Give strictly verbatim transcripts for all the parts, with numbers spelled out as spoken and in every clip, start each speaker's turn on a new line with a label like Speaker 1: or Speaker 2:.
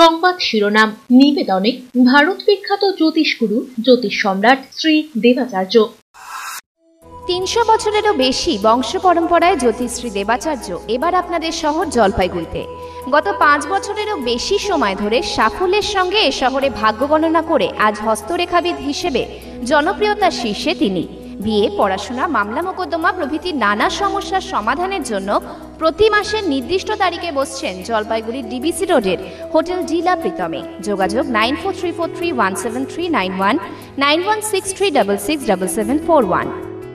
Speaker 1: সংবাদ শিরোনাম নিবেদনে ভারত বিখ্যাত জ্যোতিষগুরু জ্যোতিষ সম্রাট শ্রী দেবাচার্য।
Speaker 2: তিনশো বছরেরও বেশি বংশ পরম্পরায় জ্যোতিশ্রী দেবাচার্য এবার আপনাদের শহর জলপাইগুড়িতে। গত পাঁচ বছরেরও বেশি সময় ধরে সাফল্যের সঙ্গে এ শহরে ভাগ্য গণনা করে আজ হস্তরেখাবিদ হিসেবে জনপ্রিয়তার শীর্ষে তিনি। বিয়ে, পড়াশোনা, মামলা মোকদ্দমা প্রভৃতি নানা সমস্যার সমাধানের জন্য প্রতি মাসের নির্দিষ্ট তারিখে বসছেন জলপাইগুড়ির ডিবিসি রোডের হোটেল ডিলা প্রীতমে। যোগাযোগ nine four three four three one seven three nine one nine one six three double six double seven four one.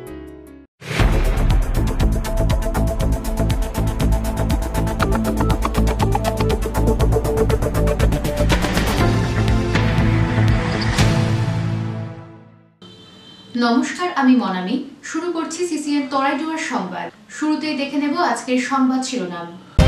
Speaker 3: নমস্কার, আমি মনামি। শুরু করছি সিসিএন তরাইডুয়ার সংবাদ। শুরুতেই দেখে নেব আজকের সংবাদ শিরোনাম।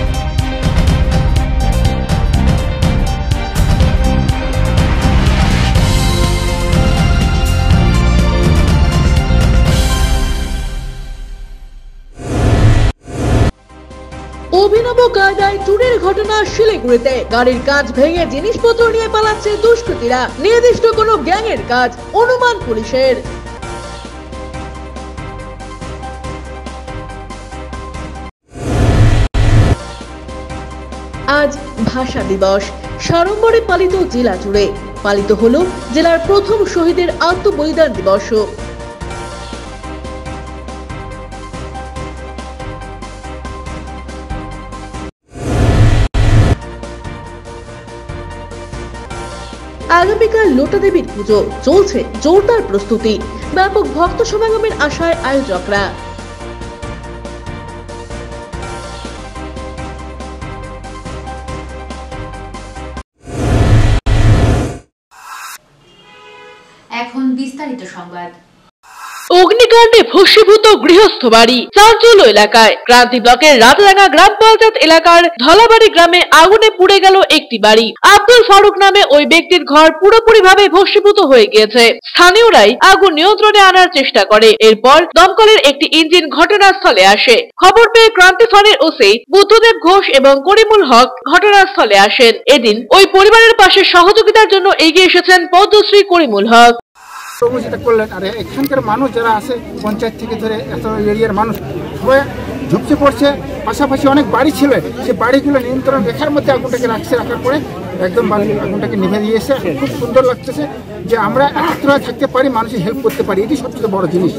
Speaker 4: অভিনব কায়দায় চুরির ঘটনা শিলিগুড়িতে। গাড়ির কাঁচ ভেঙে জিনিসপত্র নিয়ে পালাচ্ছে দুষ্কৃতীরা। নির্দিষ্ট কোনো গ্যাংয়ের কাজ অনুমান পুলিশের। আজ ভাষা দিবস সাড়ম্বরে পালিত জেলা জুড়ে। পালিত হলো জেলার প্রথম শহীদের আত্মবলিদান দিবসও। আগামীকাল লোটা দেবীর পুজো, চলছে জোরদার প্রস্তুতি। ব্যাপক ভক্ত সমাগমের আশায় আয়োজকরা।
Speaker 3: এখন বিস্তারিত সংবাদ।
Speaker 4: অগ্নিকাণ্ডে ভস্মীভূত গৃহস্থ বাড়ি, চাঞ্চল্য এলাকায়। ক্রান্তি ব্লকের রাতরাঙ্গা গ্রাম পঞ্চায়েত এলাকার ধলাবাড়ি গ্রামে আগুনে পুড়ে গেল একটি বাড়ি। আব্দুল ফারুক নামে ওই ব্যক্তির ঘর পুরোপুরি ভাবে ভস্মীভূত হয়ে গিয়েছে। স্থানীয়রাই আগুন নিয়ন্ত্রণে আনার চেষ্টা করে। এরপর দমকলের একটি ইঞ্জিন ঘটনাস্থলে আসে। খবর পেয়ে ক্রান্তি ফাঁড়ির ওসি বুদ্ধদেব ঘোষ এবং করিমুল হক ঘটনাস্থলে আসেন। এদিন ওই পরিবারের পাশে সহযোগিতার জন্য এগিয়ে এসেছেন পদ্মশ্রী করিমুল হক।
Speaker 5: করলেন আর এখানকার মানুষ যারা আছে পঞ্চায়েত থেকে ধরে এত এরিয়ার মানুষ সবাই ঝুঁকছে পড়ছে। পাশাপাশি অনেক বাড়ি ছিল, সেই বাড়িগুলো নিয়ন্ত্রণ রেখার মধ্যে আগুনটাকে রাখছে। রাখার পরে একদম আগুনটাকে নিভে দিয়েছে। খুব সুন্দর লাগতেছে যে আমরা একত্র থাকতে পারি, মানুষের হেল্প করতে পারি, এটি সবচেয়ে বড় জিনিস।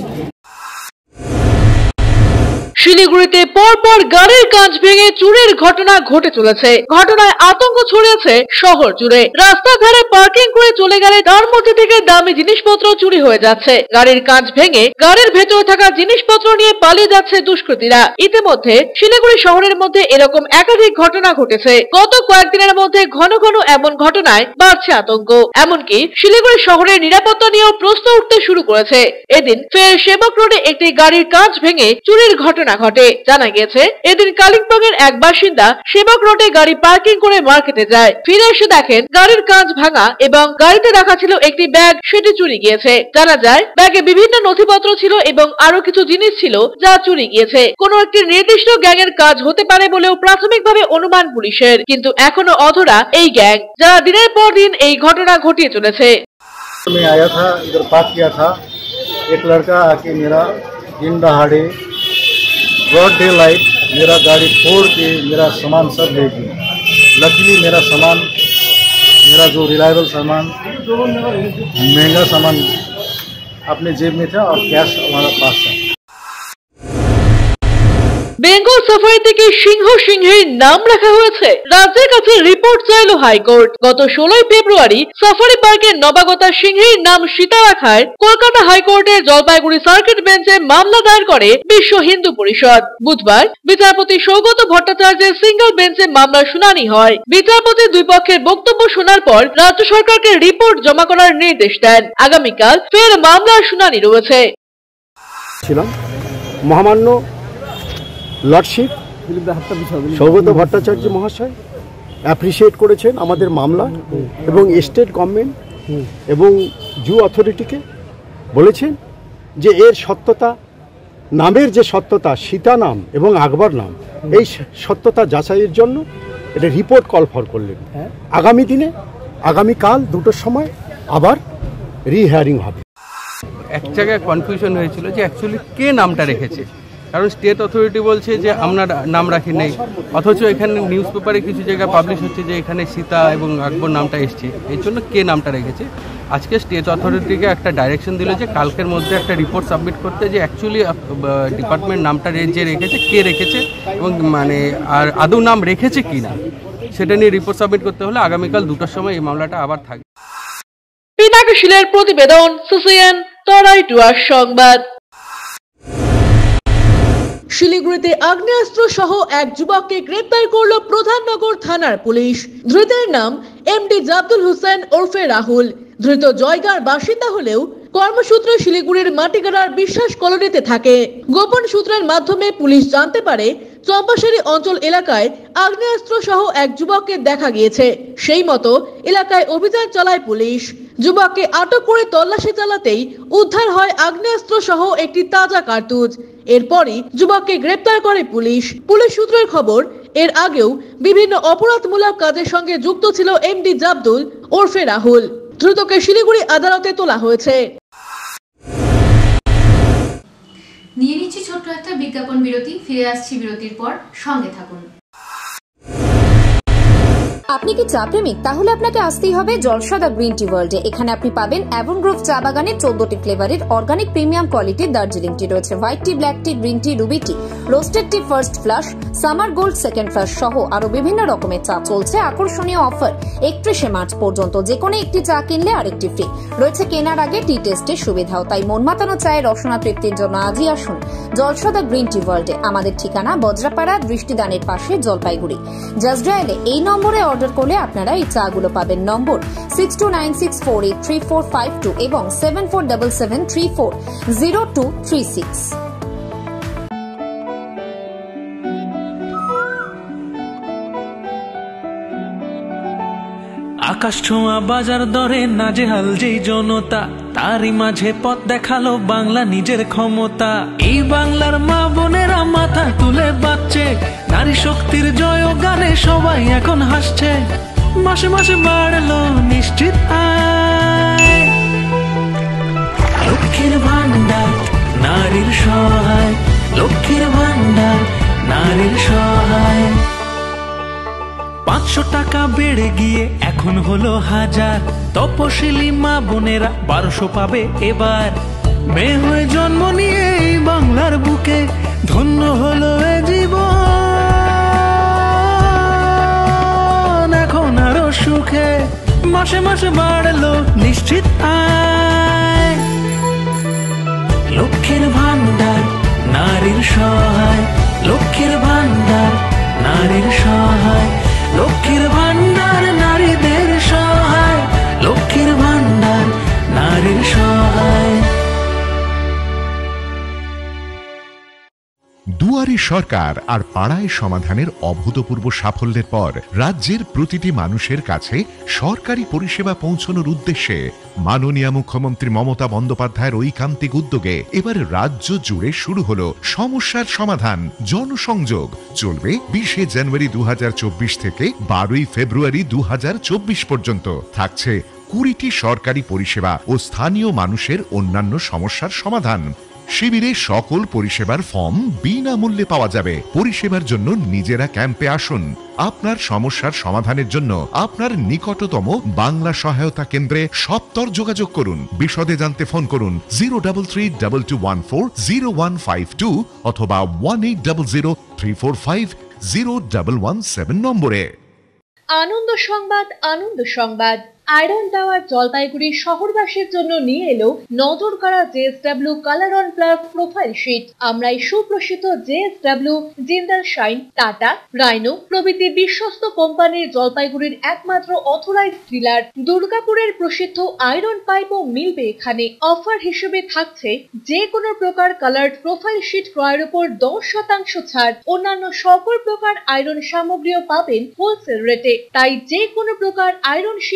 Speaker 4: শিলিগুড়িতে পরপর গাড়ির কাঁচ ভেঙে চুরির ঘটনা ঘটে চলেছে। ঘটনায় আতঙ্ক ছড়িয়েছে শহর জুড়ে। রাস্তার ধারে পার্কিং করে চলে গেলে তার মধ্যে থেকে দামি জিনিসপত্র চুরি হয়ে যাচ্ছে। গাড়ির কাঁচ ভেঙে গাড়ির ভেতরে থাকা জিনিসপত্র নিয়ে পালিয়ে যাচ্ছে দুষ্কৃতীরা। ইতিমধ্যে শিলিগুড়ি শহরের মধ্যে এরকম একাধিক ঘটনা ঘটেছে। গত কয়েকদিনের মধ্যে ঘন ঘন এমন ঘটনায় বাড়ছে আতঙ্ক। এমনকি শিলিগুড়ি শহরের নিরাপত্তা নিয়েও প্রশ্ন উঠতে শুরু করেছে। এদিন ফের সেবক রোডে একটি গাড়ির কাঁচ ভেঙে চুরির ঘটনা ঘটে। জানা গেছে এদিন কালিম্পংয়ের এক বাসিন্দা সেবক রোডে গাড়ি পার্কিং করে মার্কেটে যায়। ফিরে এসে দেখেন গাড়ির কাঁচ ভাঙা এবং গাড়িতে রাখা ছিল একটি ব্যাগ, সেটি চুরি গিয়েছে। জানা যায় ব্যাগে বিভিন্ন নথিপত্র ছিল এবং আরো কিছু জিনিস ছিল যা চুরি গিয়েছে। কোনো একটি নির্দিষ্ট গ্যাংয়ের কাজ হতে পারে বলেও প্রাথমিকভাবে অনুমান পুলিশের। কিন্তু এখনো অধরা এই গ্যাং, যারা দিনের পর দিন এই ঘটনা ঘটিয়ে চলেছে।
Speaker 6: मैं आया था, इधर पास किया था, एक लड़का आके मेरा दिन दहाड़े ब्रॉड डे लाइट मेरा गाड़ी फोड़ के मेरा सामान सब ले गया। लकीली मेरा सामान, मेरा जो रिलायबल सामान, महंगा सामान अपने जेब में था और कैश हमारा पास था।
Speaker 4: বেঙ্গল সাফারি থেকে সিংহ সিংহের নাম রাখা হয়েছে। রাজ্যের কাছে রিপোর্ট চাইল হাইকোর্ট। গত ষোলোই ফেব্রুয়ারি সাফারি পার্কের নবাগতা সিংহের নাম সীতা রাখায় কলকাতা হাইকোর্টের জলপাইগুড়ি সার্কিট বেঞ্চে মামলা দায়ের করে বিশ্ব হিন্দু পরিষদ। বুধবার বিচারপতি সৌগত ভট্টাচার্যের সিঙ্গল বেঞ্চে মামলার শুনানি হয়। বিচারপতি দুই পক্ষের বক্তব্য শোনার পর রাজ্য সরকারকে রিপোর্ট জমা করার নির্দেশ দেন। আগামীকাল ফের মামলার শুনানি রয়েছে।
Speaker 5: মহামান্য লর্ডশিপ সৌগত ভট্টাচার্য মহাশয় অ্যাপ্রিসিয়েট করেছেন আমাদের মামলা এবং স্টেট গভর্নমেন্ট এবং জু অথরিটিকে বলেছেন যে এর সত্যতা, নামের যে সত্যতা, সীতা নাম এবং আকবর নাম, এই সত্যতা যাচাইয়ের জন্য
Speaker 7: এটা রিপোর্ট কল ফর করলেন। আগামী দিনে আগামীকাল দুটোর সময় আবার রিহিয়ারিং হবে।
Speaker 8: এক জায়গায় কনফিউশন হয়েছিল যে অ্যাকচুয়ালি কে নামটা রেখেছে, কারণ স্টেট অথরিটি বলছে যে আমরা নাম রাখি নেই, অথচ এখানে নিউজ পেপারে কিছু জায়গায় পাবলিশ হচ্ছে যে এখানে সীতা এবং আকবর নামটা এসছে, এই জন্য কে নামটা রেখেছে। আজকে স্টেট অথরিটিকে একটা ডাইরেকশন দিল যে কালকের মধ্যে একটা রিপোর্ট সাবমিট করতে, যে অ্যাকচুয়ালি ডিপার্টমেন্ট নামটা যে রেখেছে কে রেখেছে এবং মানে আর আদৌ নাম রেখেছে কি না সেটা নিয়ে রিপোর্ট সাবমিট করতে হলে আগামীকাল দুটোর সময় এই মামলাটা আবার থাকবে।
Speaker 4: পিনাকি শীলের প্রতিবেদন, সিসিএন তরাই ডুয়ার সংবাদ। শিলিগুড়িতে আগ্নেয়াস্ত্র সহ এক যুবককে গ্রেপ্তার করল প্রধাননগর থানার পুলিশ। ধৃতের নাম এমডি জাবদুল হোসেন ওরফে রাহুল। ধৃত জয়গাঁর বাসিন্দা হলেও কর্মসূত্রে শিলিগুড়ির মাটিগাড়ার বিশ্বাস কলোনিতে থাকে। গোপন সূত্রের মাধ্যমে পুলিশ জানতে পারে চম্পাশারি অঞ্চল এলাকায় আগ্নেয়াস্ত্র সহ এক যুবককে দেখা গিয়েছে। সেই মতো এলাকায় অভিযান চালায় পুলিশ। যুবককে আটক করে তল্লাশি চালাতেই উদ্ধার হয় আগ্নেয়াস্ত্র সহ একটি তাজা কার্তুজ। এরপরই যুবককে গ্রেপ্তার করে পুলিশ। পুলিশ সূত্রের খবর, এর আগেও বিভিন্ন অপরাধমূলক কাজের সঙ্গে যুক্ত ছিল এমডি জাবদুল ওরফে রাহুল। দ্রুতকে শিলিগুড়ি আদালতে তোলা হয়েছে।
Speaker 3: নিয়ে নিচ্ছি ছোট্ট একটা বিজ্ঞাপন বিরতি, ফিরে আসছি বিরতির পর, সঙ্গে থাকুন।
Speaker 2: আপনি কি চা প্রেমিক? তাহলে আপনাকে আসতেই হবে জলসদা গ্রিন টি ওয়ার্ল্ডে। এখানে আপনি পাবেন অ্যাভন গ্রোভ চা বাগানের চোদ্দটি ফ্লেভারের অর্গানিক প্রিমিয়াম কোয়ালিটির দার্জিলিং টি রয়েছে, white tea, black tea, green tea, ruby tea, roasted tea first flush, summer gold second flush সহ আরো বিভিন্ন রকমের চা। চলছে আকর্ষণীয় অফার একত্রিশে মার্চ পর্যন্ত। যে কোনো একটি চা কিনলে আরেকটি ফ্রি রয়েছে। কেনার আগে টি টেস্টের সুবিধাও। তাই মন মাতানো চায়ের রসনা তৃপ্তির জন্য আজই আসুন জলসদা গ্রিন টি ওয়ার্ল্ডে। আমাদের ঠিকানা বজ্রাপাড়া দৃষ্টিদানের পাশে, জলপাইগুড়ি। জাস্ট ডায়ালে এই নম্বরে অর্ডার করলে আপনারা এই চা গুলো পাবেন। Number six two nine six four eight three four five two এবং seven four seven seven three four zero two three six.
Speaker 9: আকাশ ছোঁয়া বাজার দরে নাজেহাল যেই জনতা, তারই মাঝে পথ দেখালো বাংলা নিজের ক্ষমতা। এই বাংলার মা বোনেরা মাথা তুলে বাঁচছে, নারী শক্তির জয় গানে সবাই এখন হাসছে। মাসে মাসে বাড়লো নিশ্চিত আয়, লক্ষ্মীর ভান্ডার নারীর সহায়, লক্ষ্মীর ভান্ডার নারীর সহায়। পাঁচশো টাকা বেড়ে গিয়ে এখন হলো হাজার, তপশিলি মা বোনেরা বারোশো পাবে এবার। মেয়ে হয়ে জন্ম নিয়ে এই বাংলার বুকে ধন্য হলো এ জীবন, এখন আরো সুখে মাসে মাসে বাড়লো নিশ্চিত আয়। লক্ষ্মীর ভান্ডার নারীর সহায়, লক্ষ্মীর ভান্ডার নারীর সহায়, লক্ষ্মীর ভান্ডার নারীদের সহায়, লক্ষ্মীর ভান্ডার নারীর সহায়।
Speaker 10: দুয়ারে সরকার আর পাড়ায় সমাধানের অভূতপূর্ব সাফল্যের পর রাজ্যের প্রতিটি মানুষের কাছে সরকারি পরিষেবা পৌঁছানোর উদ্দেশ্যে মাননীয় মুখ্যমন্ত্রী মমতা বন্দ্যোপাধ্যায়ের ঐকান্তিক উদ্যোগে এবার রাজ্য জুড়ে শুরু হলো সমস্যার সমাধান জনসংযোগ। চলবে বিশে জানুয়ারি দু হাজার চব্বিশ থেকে বারোই ফেব্রুয়ারি দু হাজার চব্বিশ পর্যন্ত। থাকছে কুড়িটি সরকারি পরিষেবা ও স্থানীয় মানুষের অন্যান্য সমস্যার সমাধান। শিবিরে সকল পরিষেবার ফর্ম বিনামূল্যে পাওয়া যাবে। পরিষেবার জন্য নিজেরা ক্যাম্পে আসুন। আপনার সমস্যার সমাধানের জন্য আপনার নিকটতম বাংলা সহায়তা কেন্দ্রে সত্বর যোগাযোগ করুন। বিশদে জানতে ফোন করুন zero double three double two one four zero one five two অথবা one eight double zero three four five zero double one seven নম্বরে।
Speaker 1: আনন্দ সংবাদ, আনন্দ সংবাদ। আয়রন টাওয়ার জলপাইগুড়ি শহরবাসীর জন্য নিয়ে এলো নজর কাড়া JSW colour on plus profile sheet. আমরাই সুপ্রসিদ্ধ JSW, Jindal Shine, Tata, Rhino প্রভৃতি বিশ্বস্ত কোম্পানির জলপাইগুড়ির একমাত্র অথরাইজড ডিলার। দুর্গাপুরের প্রসিদ্ধ আয়রন পাইপও মিলবে এখানে। অফার হিসেবে থাকছে যে কোনো প্রকার কালার্ড প্রোফাইল শিট ক্রয়ের উপর দশ শতাংশ ছাড়। অন্যান্য সকল প্রকার আয়রন সামগ্রীও পাবেন হোলসেল রেটে। তাই যে কোনো প্রকার আয়রন শিট ও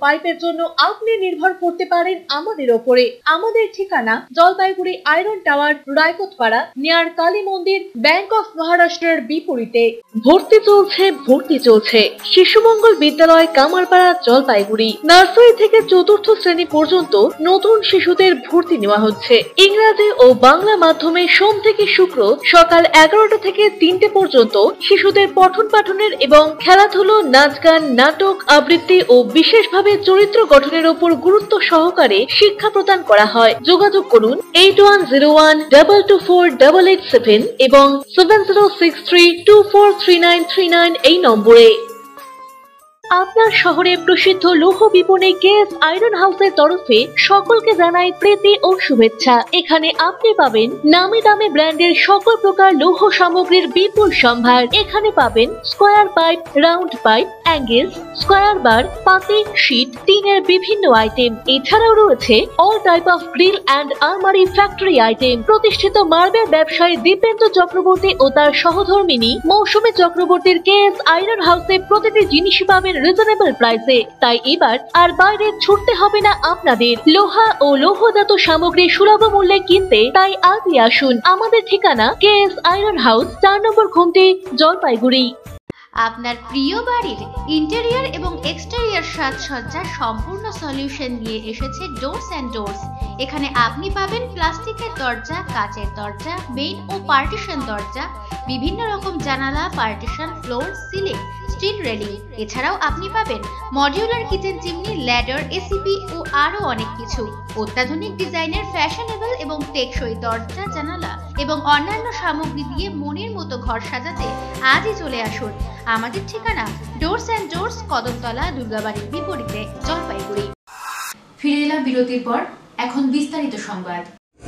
Speaker 1: পাইপের জন্য আপনি নির্ভর করতে পারেন আমাদের ওপরে। আমাদের ঠিকানা Jalpaiguri Iron Tower, Raikotpara, near Kali Mandir, bank of মহারাষ্ট্রের বিপরীতে। ভর্তি চলছে ভর্তি চলছে শিশু মঙ্গল বিদ্যালয়, কামারপাড়া, জলপাইগুড়ি। নার্সারি থেকে চতুর্থ শ্রেণী পর্যন্ত নতুন শিশুদের ভর্তি নেওয়া হচ্ছে। ইংরাজি ও বাংলা মাধ্যমে সোম থেকে শুক্র সকাল এগারোটা থেকে তিনটে পর্যন্ত শিশুদের পঠন পাঠনের এবং খেলাধুলো, নাচ গান, নাটক, আবৃত্তি ও বিশেষভাবে চরিত্র গঠনের উপর গুরুত্ব সহকারে শিক্ষা প্রদান করা হয়। যোগাযোগ করুন eight one zero one double two four double eight seven এবং seven zero six three two four three nine three nine এই নম্বরে। আপনার শহরে প্রসিদ্ধ লৌহ বিপণী কেএস আয়রন হাউসের তরফে সকলকে জানাই প্রীতি ও শুভেচ্ছা। এখানে আপনি পাবেন নামি দামি ব্র্যান্ডের সকল প্রকার লৌহ সামগ্রীর বিপুল সম্ভার। এখানে পাবেন square pipe, round pipe, angles, square bar, পাতি, শীট, টিনের বিভিন্ন আইটেম। এছাড়াও রয়েছে all type of grill and আলমারি ফ্যাক্টরি আইটেম। প্রতিষ্ঠিত মার্বেল ব্যবসায়ী দীপেন্দ্র চক্রবর্তী ও তার সহধর্মিনী মৌসুমী চক্রবর্তীর কেএস আয়রন হাউসে প্রতিটি জিনিস পাবেন রিজনেবল প্রাইসে। তাই এবার আর বাইরে ছুটতে হবে না আপনাদের। লোহা ও লৌহজাত সামগ্রী সুলভ মূল্যে কিনতে তাই আজই আসুন। আমাদের ঠিকানা কেএস আয়রন হাউস, চার নম্বর ঘুমটি, জলপাইগুড়ি।
Speaker 11: আপনার প্রিয় বাড়ির ইন্টেরিয়র এবং এক্সটেরিয়র সাজসজ্জার সম্পূর্ণ সলিউশন নিয়ে এসেছে ডোরস অ্যান্ড ডোরস। এখানে আপনি পাবেন প্লাস্টিকের দরজা, কাচের দরজা, মেইন ও পার্টিশন দরজা, বিভিন্ন রকম জানালা, partition, floor, ceiling, steel railing. এছাড়াও আপনি পাবেন modular kitchen chimney, ladder, ACP ও আরো অনেক কিছু। অত্যাধুনিক ডিজাইনের ফ্যাশনেবল এবং টেকসই দরজা, জানালা এবং অন্যান্য সামগ্রী দিয়ে মনের মতো ঘর সাজাতে আজই চলে আসুন। আমাদের ঠিকানা ডোরস অ্যান্ড ডোরস, কদমতলা, দুর্গাবাড়ির বিপরীতে, জলপাইগুড়ি।
Speaker 3: ফিরে এলাম বিরতির পর, এখন বিস্তারিত সংবাদ।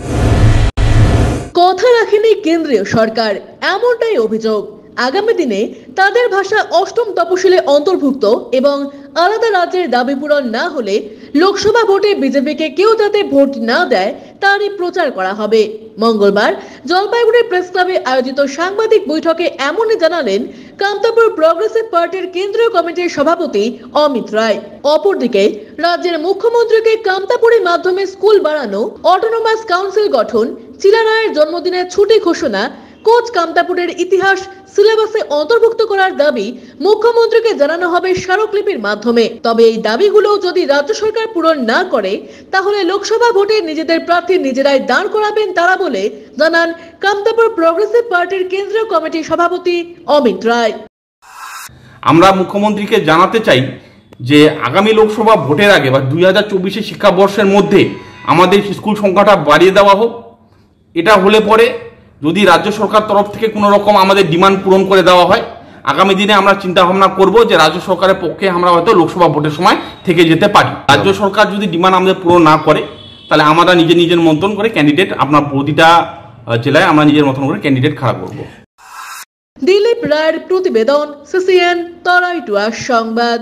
Speaker 4: কথা রাখেনি কেন্দ্রীয় সরকার, এমনটাই অভিযোগ। আগামী দিনে তাদের ভাষা অষ্টম তপশিলে অন্তর্ভুক্ত এবং আলাদা রাজ্যের দাবি পূরণ না হলে লোকসভা ভোটে বিজেপিকে কেউ যাতে ভোট না দেয় তারই প্রচার করা হবে। মঙ্গলবার জলপাইগুড়ি প্রেস ক্লাবে আয়োজিত সাংবাদিক বৈঠকে এমনই জানালেন কামতাপুর প্রগ্রেসিভ পার্টির কেন্দ্রীয় কমিটির সভাপতি অমিত রায়। অপরদিকে রাজ্যের মুখ্যমন্ত্রীকে কামতাপুরের মাধ্যমে স্কুল বাড়ানো, অটোনোমাস কাউন্সিল গঠন, চিলারায়ের জন্মদিনের ছুটি ঘোষণা, কোচ কামতাপুরের ইতিহাস সিলেবাসে অন্তর্ভুক্ত করার দাবি মুখ্যমন্ত্রীকে জানানো হবে স্মারকলিপির মাধ্যমে। তবে এই দাবিগুলো যদি রাজ্য সরকার পূরণ না করে তাহলে লোকসভা ভোটে নিজেদের প্রার্থী নিজেরাই দাঁড় করাবেন তারা বলে জানান কামতাপুর প্রগ্রেসিভ পার্টির কেন্দ্রীয় কমিটির সভাপতি অমিত রায়।
Speaker 12: আমরা মুখ্যমন্ত্রীকে জানাতে চাই যে আগামী লোকসভা ভোটের আগে বা দুই হাজার চব্বিশে শিক্ষাবর্ষের মধ্যে আমাদের স্কুল সংখ্যাটা বাড়িয়ে দেওয়া হোক। এটা হলে পরে যদি রাজ্য সরকার তরফ থেকে কোনো রকম আমাদের ডিমান্ড পূরণ করে দেওয়া হয়, আগামী দিনে আমরা চিন্তা ভাবনা করব যে রাজ্য সরকারের পক্ষে আমরা হয়তো লোকসভা ভোটের সময় থেকে যেতে পারি। রাজ্য সরকার যদি ডিমান্ড আমাদের পূরণ না করে তাহলে আমরা নিজে নিজের মতন করে ক্যান্ডিডেট, আপনার প্রতিটা জেলায় আমরা নিজের মতন করে ক্যান্ডিডেট খাড়া করব।
Speaker 4: দিলীপ রায়ের প্রতিবেদন, সিসিএন তরাইটুয়া সংবাদ।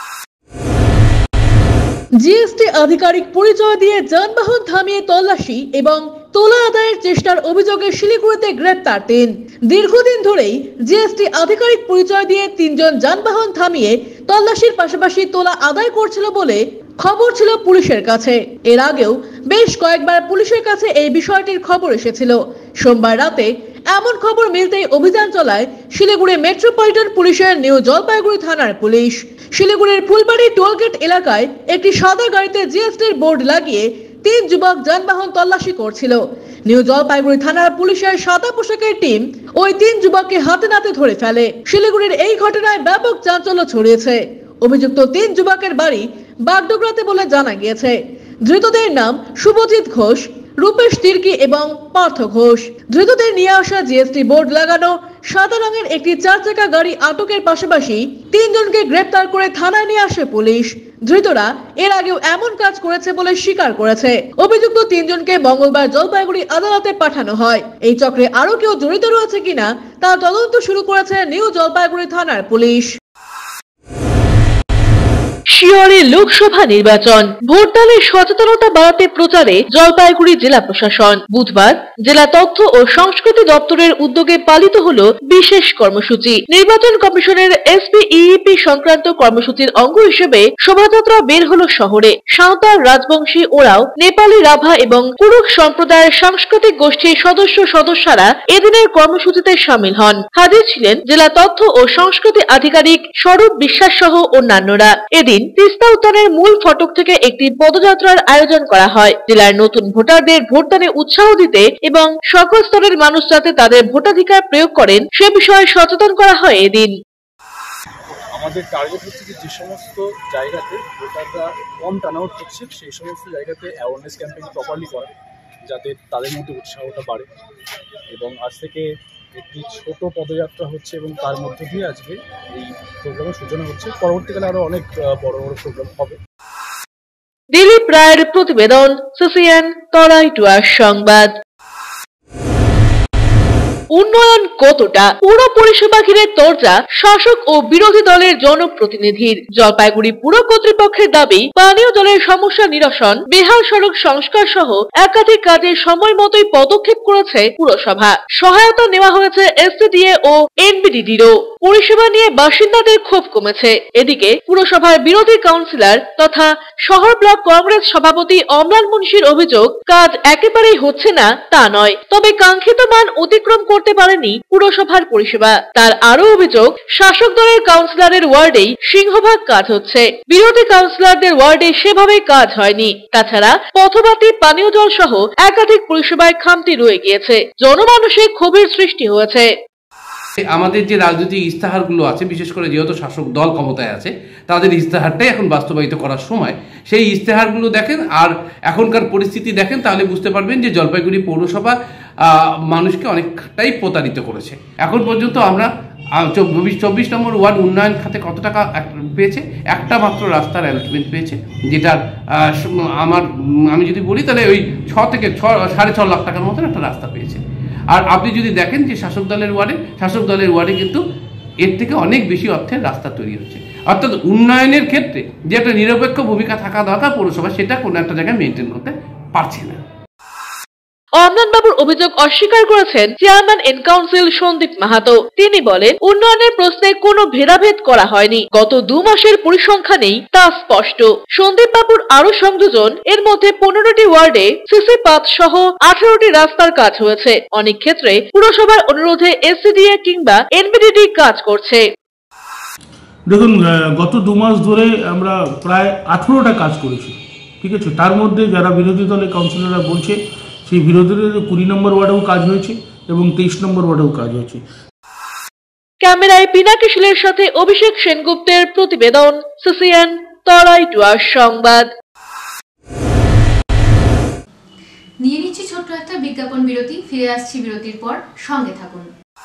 Speaker 4: জিএসটি আধিকারিক পরিচয় দিয়ে যানবাহন থামিয়ে তল্লাশি এবং তোলা আদায়ের চেষ্টার অভিযোগে শিলিগুড়িতে গ্রেপ্তার তিন। দীর্ঘদিন ধরেই জিএসটি আধিকারিক পরিচয় দিয়ে তিনজন যানবাহন থামিয়ে তল্লাশির পাশাপাশি তোলা আদায় করছিল বলে খবর ছিল পুলিশের কাছে। এর আগেও বেশ কয়েকবার পুলিশের কাছে এই বিষয়টির খবর এসেছিল। সোমবার রাতে এমন খবর মিলতেই অভিযান চালায় শিলিগুড়ি মেট্রোপলিটন পুলিশের নিউ জলপাইগুড়ি থানার পুলিশ। শিলিগুড়ির ফুলবাড়ি টোলগেট এলাকায় একটি সাদা গাড়িতে জিএসটির বোর্ড লাগিয়ে তিন যুবক যানবাহন তল্লাশি করছিল। নিউ জলপাইগুড়ি থানার পুলিশের সাদা পোশাকের টিম ওই তিন যুবককে হাতে নাতে ধরে ফেলে। শিলিগুড়ির এই ঘটনায় ব্যাপক চাঞ্চল্য ছড়িয়েছে। অভিযুক্ত তিন যুবকের বাড়ি বাগডোগরাতে বলে জানা গিয়েছে। ধৃতদের নাম শুভজিৎ ঘোষ, রূপেশ তির্কি এবং পার্থ ঘোষ। ধৃতদের নিয়ে আসা জিএসটি বোর্ড লাগানো সাদা রঙের একটি চার চাকা গাড়ি আটকের পাশাপাশি তিনজনকে গ্রেপ্তার করে থানায় নিয়ে আসে পুলিশ। ধৃতরা এর আগেও এমন কাজ করেছে বলে স্বীকার করেছে। অভিযুক্ত তিনজনকে মঙ্গলবার জলপাইগুড়ি আদালতে পাঠানো হয়। এই চক্রে আরো কেউ জড়িত রয়েছে কিনা তা তদন্ত শুরু করেছে নিউ জলপাইগুড়ি থানার পুলিশ। শিয়রে লোকসভা নির্বাচন, ভোটদানের সচেতনতা বাড়াতে প্রচারে জলপাইগুড়ি জেলা প্রশাসন। বুধবার জেলা তথ্য ও সংস্কৃতি দপ্তরের উদ্যোগে পালিত হলো বিশেষ কর্মসূচি। নির্বাচন কমিশনের এসপি ইইপি সংক্রান্ত কর্মসূচির অঙ্গ হিসেবে শোভাযাত্রা বের হলো শহরে। সাঁওতাল, রাজবংশী, ওরাও, নেপালি, রাভা এবং কুরুক সম্প্রদায়ের সাংস্কৃতিক গোষ্ঠীর সদস্য সদস্যরা এদিনের কর্মসূচিতে সামিল হন। হাজির ছিলেন জেলা তথ্য ও সংস্কৃতি আধিকারিক স্বরূপ বিশ্বাস সহ অন্যান্যরা। এদিন তিস্তা উদ্যানের মূল ফটক থেকে একটি পদযাত্রার আয়োজন করা হয়। জেলার নতুন ভোটারদের ভোটদানে উৎসাহ দিতে এবং সকল স্তরের মানুষ যাতে তাদের ভোটাধিকার প্রয়োগ করেন সে বিষয়ে সচেতন করা হয়। এদিন
Speaker 13: আমাদের টার্গেট হচ্ছে যে যে সমস্ত জায়গাতে ভোটাররা কম টার্নআউট হচ্ছে সেই সমস্ত জায়গাতে অ্যাওয়ারনেস ক্যাম্পেইন প্রপারলি করা, যাতে তাদের মধ্যে উৎসাহটা বাড়ে। এবং আজ থেকে একটি ছোট পদযাত্রা হচ্ছে এবং তার মধ্যে দিয়ে আজকে এই প্রোগ্রামের সূচনা হচ্ছে। পরবর্তীকালে আরো অনেক বড় বড় প্রোগ্রাম হবে।
Speaker 4: দিলীপ রায়ের প্রতিবেদন, সিসিএন তরাইটুয়ার সংবাদ। উন্নয়ন কতটা, পুর পরিষেবা ঘিরে তরজা শাসক ও বিরোধী দলের জনপ্রতিনিধির। জলপাইগুড়ি পুর কর্তৃপক্ষের দাবি পানীয় জলের সমস্যা নিরসন, বেহাল সড়ক সংস্কার সহ একাধিক কাজে সময় মতোই পদক্ষেপ করেছে পুরসভা। সহায়তা নেওয়া হয়েছে এসসিডিএ ও এনবিডিডিরও। পরিষেবা নিয়ে বাসিন্দাদের ক্ষোভ কমেছে। এদিকে পুরসভার বিরোধী কাউন্সিলর তথা শহর ব্লক কংগ্রেস সভাপতি অমলান মুন্সির অভিযোগ, কাজ একেবারেই হচ্ছে না তা নয়, তবে কাঙ্ক্ষিত মান অতিক্রম করতে পারেনি পুরসভার পরিষেবা। তার আরো অভিযোগ, শাসক দলের কাউন্সিলরের ওয়ার্ডেই সিংহভাগ কাজ হচ্ছে, বিরোধী কাউন্সিলরদের ওয়ার্ডে সেভাবে কাজ হয়নি। তাছাড়া পথবাতি, পানীয় জল সহ একাধিক পরিষেবায় খামতি রয়ে গিয়েছে। জনমানসে ক্ষোভের সৃষ্টি হয়েছে।
Speaker 14: আমাদের যে রাজনৈতিক ইস্তাহারগুলো আছে, বিশেষ করে যেহেতু শাসক দল ক্ষমতায় আছে, তাদের ইস্তাহারটাই এখন বাস্তবায়িত করার সময়। সেই ইস্তাহারগুলো দেখেন আর এখনকার পরিস্থিতি দেখেন, তাহলে বুঝতে পারবেন যে জলপাইগুড়ি পৌরসভা মানুষকে অনেকটাই প্রতারিত করেছে। এখন পর্যন্ত আমরা চব্বিশ চব্বিশ নম্বর ওয়ার্ড উন্নয়ন খাতে কত টাকা পেয়েছে? একটা মাত্র রাস্তার অ্যালটমেন্ট পেয়েছে, যেটার আমার আমি যদি বলি তাহলে ওই ছ থেকে ছ সাড়ে ছ লাখ টাকার মতন একটা রাস্তা পেয়েছে। আর আপনি যদি দেখেন যে শাসক দলের ওয়ার্ডে শাসক দলের ওয়ার্ডে কিন্তু এর থেকে অনেক বেশি অর্থের রাস্তা তৈরি হচ্ছে। অর্থাৎ উন্নয়নের ক্ষেত্রে যে একটা নিরপেক্ষ ভূমিকা থাকা দরকার পৌরসভা, সেটা কোনো একটা জায়গায় মেনটেন করতে পারছে না।
Speaker 4: অমলান বাবুর অভিযোগ অস্বীকার করেছেন chairman in council Sandip Mahato. তিনি বলেন, উন্নয়নের প্রশ্নে কোনো ভেদাভেদ করা হয়নি, গত দু মাসের পরিসংখ্যানেই তা স্পষ্ট। সন্দীপ বাবুর আরো সংযোজন, এর মধ্যে পনেরোটি ওয়ার্ডে সিসি পাথ সহ আঠারোটি রাস্তার কাজ হয়েছে। অনেক ক্ষেত্রে পুরসভার অনুরোধে এসসিডিএ কিংবা এনবিডিডি কাজ করছে।
Speaker 15: দেখুন, গত দু মাস ধরে আমরা প্রায় আঠারোটা কাজ করেছি, ঠিক আছে। তার মধ্যে যারা বিরোধী দলের কাউন্সিলররা বলছে সেই বিরোধী দলের কুড়ি নম্বর ওয়ার্ডেও কাজ হয়েছে এবং তেইশ নম্বর ওয়ার্ডেও কাজ হয়েছে।
Speaker 4: ক্যামেরায় পিনাকি শীলের সাথে অভিষেক সেনগুপ্তের প্রতিবেদন, সিসিএন তরাইটুয়ার সংবাদ।
Speaker 3: নিয়ে নিচ্ছি ছোট্ট একটা বিজ্ঞাপন বিরতি, ফিরে আসছি বিরতির পর, সঙ্গে থাকুন।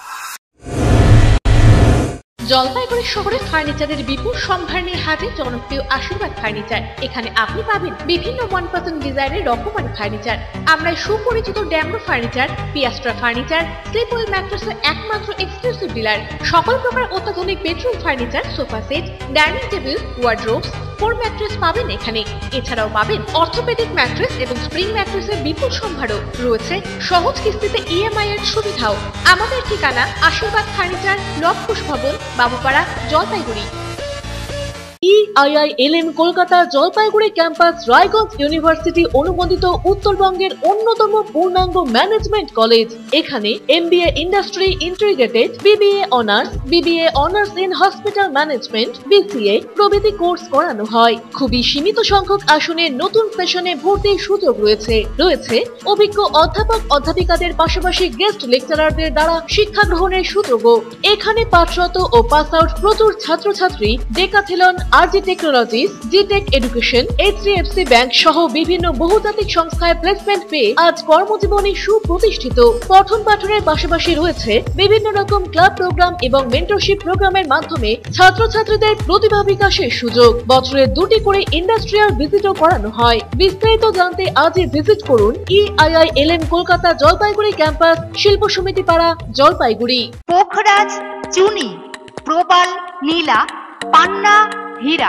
Speaker 1: জলপাইগুড়ি শহরে ফার্নিচারের বিপুল সম্ভার নিয়ে হাজির জনপ্রিয় আশীর্বাদ ফার্নিচার। এখানে আপনি পাবেন বিভিন্ন ওয়ান পার্সেন্ট ডিজাইনের রকমারি ফার্নিচার। আমরা সুপরিচিত Damro furniture, Piastra furniture, Sleepwell ম্যাট্রেসের একমাত্র এক্সক্লুসিভ ডিলার। সকল প্রকার অত্যাধুনিক bedroom furniture, sofa set, dining table, wardrobes, foam mattress পাবেন এখানে। এছাড়াও পাবেন অর্থোপেডিক ম্যাট্রেস এবং স্প্রিং ম্যাট্রেসের বিপুল সম্ভারও রয়েছে। সহজ কিস্তিতে ইএমআই এর সুবিধাও। আমাদের ঠিকানা আশীর্বাদ furniture, Lavkush Bhavan, Babupara, Jalpaiguri. EIILM Kolkata Jalpaiguri campus Raiganj university অনুমোদিত উত্তরবঙ্গের অন্যতম পূর্ণাঙ্গ ম্যানেজমেন্ট কলেজ। এখানে MBA industry integrated, BBA honours, BBA honours in hospital management, BCA প্রভৃতি কোর্স করানো হয়। খুবই সীমিত সংখ্যক আসনে নতুন সেশনে ভর্তির সুযোগ রয়েছে। রয়েছে অভিজ্ঞ অধ্যাপক অধ্যাপিকাদের পাশাপাশি গেস্ট লেকচারারদের দ্বারা শিক্ষা গ্রহণের সুযোগও। এখানে পাঠরত ও পাস আউট প্রচুর ছাত্রছাত্রী ডেকাথেলন, আরজি টেকনোলজিস, জিটেক এডুকেশন, এইচডিএফসি ব্যাংক সহ বিভিন্ন বহুজাতিক সংস্থায় প্লেসমেন্ট পেয়ে আজ কর্মজীবনে সুপ্রতিষ্ঠিত। পঠন পাঠনের পাশাপাশি রয়েছে বিভিন্ন রকম ক্লাব প্রোগ্রাম এবং মেন্টরশিপ প্রোগ্রামের মাধ্যমে ছাত্রছাত্রীদের প্রতিভা বিকাশের সুযোগ। বছরে দুটি করে ইন্ডাস্ট্রিয়াল ভিজিটও করানো হয়। বিস্তারিত জানতে আজই ভিজিট করুন ইআইআইএলএম কলকাতা জলপাইগুড়ি ক্যাম্পাস, শিল্প সমিতি পাড়া, জলপাইগুড়ি।
Speaker 16: পোখরাজ, চুনি, প্রবাল, নীলা, পান্না, হীরা,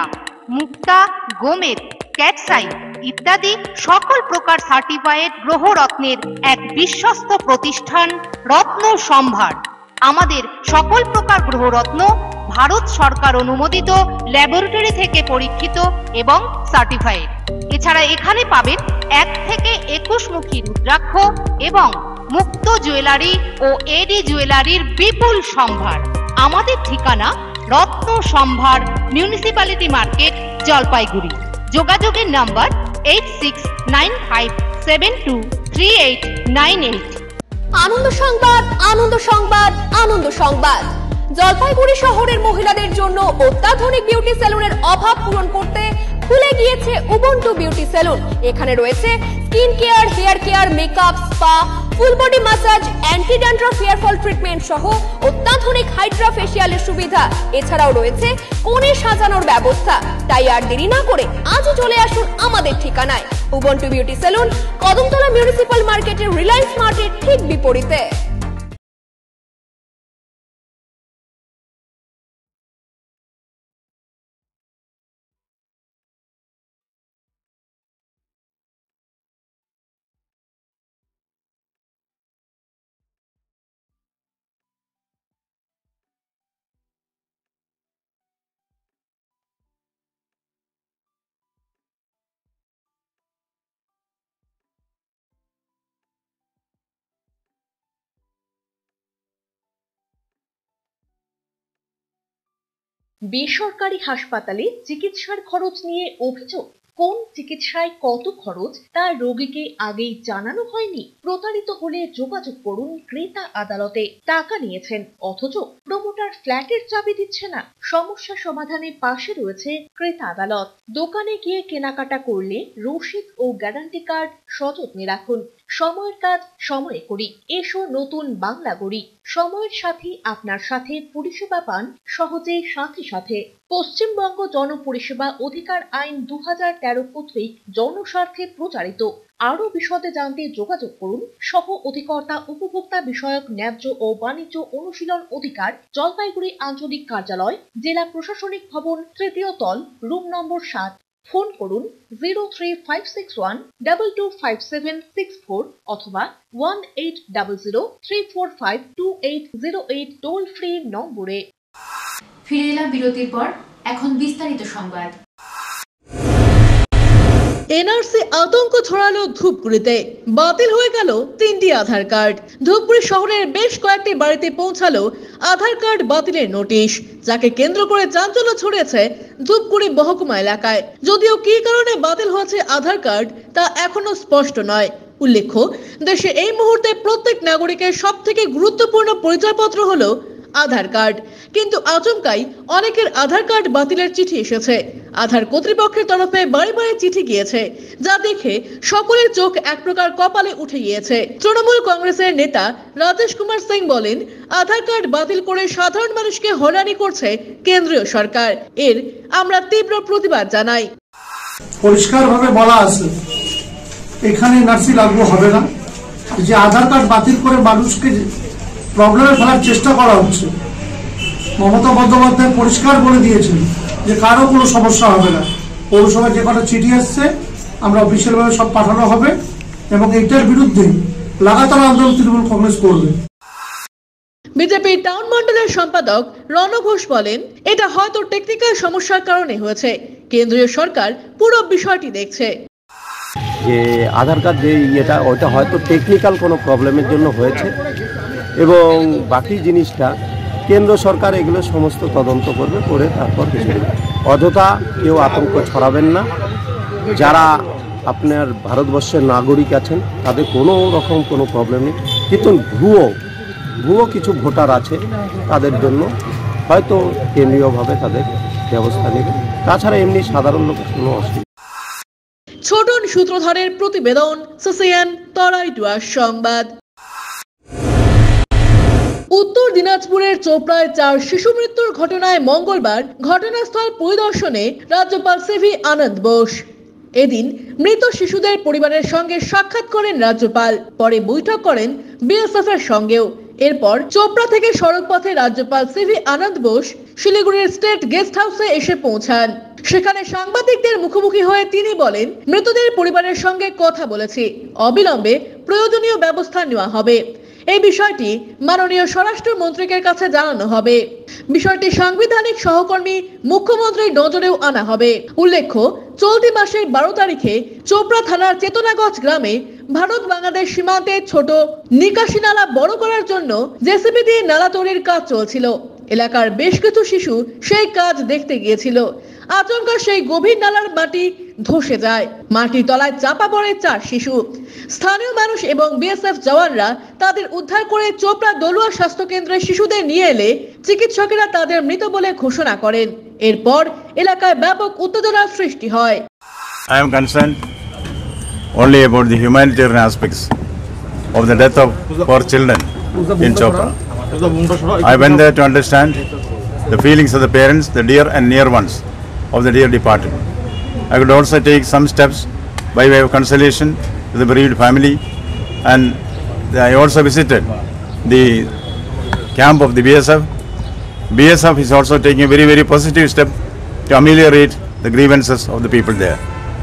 Speaker 16: মুক্তা, গোমেদ, ক্যাটসাই ইত্যাদি সকল প্রকার সার্টিফাইড গ্রহরত্নের এক বিশ্বস্ত প্রতিষ্ঠান রত্ন সম্ভার। আমাদের সকল প্রকার গ্রহরত্ন ভারত সরকার অনুমোদিত ল্যাবরেটরি থেকে পরীক্ষিত এবং সার্টিফাইড। এছাড়া এখানে পাবেন এক থেকে একুশ মুখী রুদ্রাক্ষ এবং মুক্ত জুয়েলারি ও এডি জুয়েলারির বিপুল সম্ভার। আমাদের ঠিকানা রত্ন সম্ভার, মিউনিসিপ্যালিটি মার্কেট, জলপাইগুড়ি। যোগাযোগের number eight six nine five seven two three eight nine eight.
Speaker 1: আনন্দ সংবাদ, আনন্দ সংবাদ, আনন্দ সংবাদ। জলপাইগুড়ি শহরের মহিলাদের জন্য অত্যাধুনিক বিউটি সেলুনের অভাব পূরণ করতে খুলে গিয়েছে উবুন্টু বিউটি সেলুন। এখানে রয়েছে skin care, hair care, makeup, spa, full body massage, anti dandruff hair fall treatment সহ অত্যাধুনিক হাইড্রা ফেসিয়ালের সুবিধা। এছাড়াও রয়েছে কোণে সাজানোর ব্যবস্থা। তাই আর দেরি না করে আজই চলে আসুন আমাদের ঠিকানায় Ubuntu beauty salon, Kadamtala municipal মার্কেটের রিলায়েন্স মার্টের ঠিক বিপরীতে। বেসরকারি হাসপাতালে চিকিৎসার খরচ নিয়ে অভিযোগ। কোন চিকিৎসায় কত খরচ তা রোগীকে আগেই জানানো হয়নি। প্রতারিত হলে যোগাযোগ করুন ক্রেতা আদালতে। টাকা নিয়েছেন অথচ প্রমোটার ফ্ল্যাটের চাবি দিচ্ছে না। সমস্যা সমাধানে পাশে রয়েছে ক্রেতা আদালত। দোকানে গিয়ে কেনাকাটা করলে রসিদ ও গ্যারান্টি কার্ড সযত্নে রাখুন। সময়ের কাজ সময়ে করি, এসো নতুন বাংলা গড়ি। সময়ের সাথে আপনার সাথে পরিষেবা পান সহজে সাথে সাথে। পশ্চিমবঙ্গ জনপরিষেবা অধিকার আইন দু হাজার তেরো কর্তৃক জনস্বার্থে প্রচারিত। আরো বিশদে জানতে যোগাযোগ করুন সহ অধিকর্তা উপভোক্তা বিষয়ক ন্যায্য ও বাণিজ্য অনুশীলন অধিকার, জলপাইগুড়ি আঞ্চলিক কার্যালয়, জেলা প্রশাসনিক ভবন, তৃতীয় তল, রুম নম্বর সাত। ফোন করুন zero three five six one double two five seven six four অথবা one eight double zero three four five two eight zero eight toll free নম্বরে।
Speaker 3: ফিরে এলাম বিরতির পর, এখন বিস্তারিত সংবাদ।
Speaker 4: এনআরসি আতঙ্ক ছড়ালো ধূপগুড়িতে, বাতিল হয়ে গেল তিনটি আধার কার্ড। ধূপগুড়ি শহরের বেশ কয়েকটি বাড়িতে পৌঁছালো আধার কার্ড বাতিলের নোটিশ, যাকে কেন্দ্র করে চাঞ্চল্য ছড়িয়েছে ধূপগুড়ি মহকুমা এলাকায়। যদিও কি কারণে বাতিল হয়েছে আধার কার্ড তা এখনো স্পষ্ট নয়। উল্লেখ্য, দেশে এই মুহূর্তে প্রত্যেক নাগরিকের সব থেকে গুরুত্বপূর্ণ পরিচয়পত্র হলো আধার কার্ড। কিন্তু আচমকাই অনেকের আধার কার্ড বাতিলের চিঠি এসেছে। আধার কর্তৃপক্ষের তরফে বাড়ি বাড়ি চিঠি গিয়েছে, যা দেখে সকলের চোখ এক প্রকার কপালে উঠে গিয়েছে। তৃণমূল কংগ্রেসের নেতা রাজেশ কুমার সিং বলেন, আধার কার্ড বাতিল করে সাধারণ মানুষকে হয়রানি করছে কেন্দ্রীয় সরকার। এর আমরা তীব্র প্রতিবাদ জানাই।
Speaker 17: পরিষ্কারভাবে বলা আছে এখানে এনআরসি লাগু হবে না। যে আধার কার্ড বাতিল করে মানুষকে প্রবলেমে ফেলার চেষ্টা করা হচ্ছে, মমতা বন্দ্যোপাধ্যায় পরিষ্কার বলে দিয়েছেন যে কারো কোনো সমস্যা হবে না। পৌরসভায় যে কটা চিঠি আসছে আমরা অফিসিয়ালভাবে সব পাঠানো হবে এবং এটার বিরুদ্ধে লাগাতার আন্দোলন তৃণমূল কংগ্রেস করবে।
Speaker 4: বিজেপি টাউন মন্ডলের সম্পাদক রণ ঘোষ বলেন, এটা হয়তো টেকনিক্যাল সমস্যার কারণে হয়েছে। কেন্দ্রীয় সরকার পুরো বিষয়টি দেখছে।
Speaker 18: যে আধার কার্ড যে ইয়েটা ওইটা হয়তো টেকনিক্যাল কোনো প্রবলেমের জন্য হয়েছে এবং বাকি জিনিসটা কেন্দ্র সরকার এগুলো সমস্ত তদন্ত করবে, করে তারপর কিছু অযথা কেউ আতঙ্ক ছড়াবেন না। যারা আপনার ভারতবর্ষের নাগরিক আছেন তাদের কোনো রকম কোনো প্রবলেম নেই, কিন্তু ভুয়ো ভুয়ো কিছু ভোটার আছে তাদের জন্য হয়তো কেন্দ্রীয়ভাবে তাদের ব্যবস্থা নেবে। তাছাড়া এমনি সাধারণ লোকের কোনো অসুবিধা।
Speaker 4: ছোটন সূত্রধরের প্রতিবেদন, সিসিএন তরাইডুয়ার সংবাদ। উত্তর দিনাজপুরের চোপড়ায় চার শিশু মৃত্যুর ঘটনায় মঙ্গলবার ঘটনাস্থল পরিদর্শনে রাজ্যপাল সিভি আনন্দ বোস। এদিন মৃত শিশুদের পরিবারের সঙ্গে সাক্ষাৎ করেন রাজ্যপাল। পরে বৈঠক করেন বিএসএফ এর সঙ্গেও। এরপর চোপড়া থেকে সড়ক পথে রাজ্যপাল সিভি আনন্দ বোস শিলিগুড়ির স্টেট গেস্ট হাউসে এসে পৌঁছান।
Speaker 1: সেখানে সাংবাদিকদের মুখোমুখি হয়ে তিনি বলেন, মৃতদের পরিবারের সঙ্গে কথা বলেছি, অবিলম্বে প্রয়োজনীয় ব্যবস্থা নেওয়া হবে। এই বিষয়টি মাননীয় স্বরাষ্ট্রমন্ত্রীর কাছে জানানো হবে। বিষয়টি সাংবিধানিক সহকর্মী মুখ্যমন্ত্রীর নজরেও আনা হবে। উল্লেখ্য, চলতি মাসের বারো তারিখে চোপড়া থানার চেতনাগঞ্জ গ্রামে ভারত বাংলাদেশ সীমান্তে ছোট নিকাশি নালা বড় করার জন্য জেসিবি দিয়ে নালা তৈরির কাজ চলছিল। এলাকার বেশ কিছু শিশু সেই কাজ দেখতে গিয়েছিল। আচমকা সেই গভীর নালার মাটি ধসে যায়, মাটির তলায় চাপা পড়ে চার শিশু। স্থানীয় মানুষ এবং বিএসএফ জওয়ানরা তাদের উদ্ধার করে চোপড়া দলুয়া স্বাস্থ্য কেন্দ্রে শিশুদের নিয়ে এলে চিকিৎসকেরা তাদের মৃত বলে ঘোষণা করেন। এরপর এলাকায় ব্যাপক উত্তেজনার সৃষ্টি হয়।
Speaker 19: I am concerned only about the humanitarian aspects of the death of four children in Chopra. I went there to understand the feelings of the parents, the dear and near ones of the dear departed. I could also take some steps by way of consolation to the bereaved family, and I also visited the camp of the B S F. B S F is also taking a very very positive step to ameliorate the grievances of the people there.